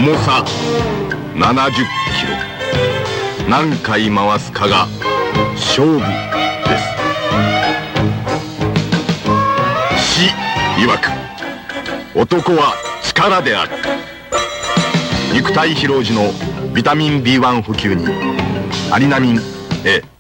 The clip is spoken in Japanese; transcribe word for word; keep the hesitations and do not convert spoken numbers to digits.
重さななじゅっキロ、何回回すかが勝負です。死曰く男は力である。肉体疲労時のビタミン ビーワン 補給にアリナミン A。